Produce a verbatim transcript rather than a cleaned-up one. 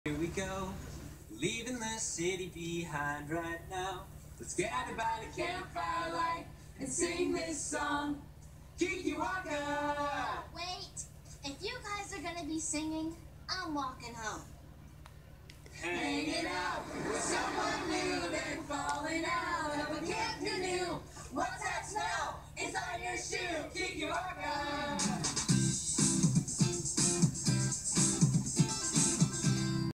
Here we go, leaving the city behind right now. Let's gather by the campfire light and sing this song, Kikiwaka! Wait, if you guys are gonna be singing, I'm walking home.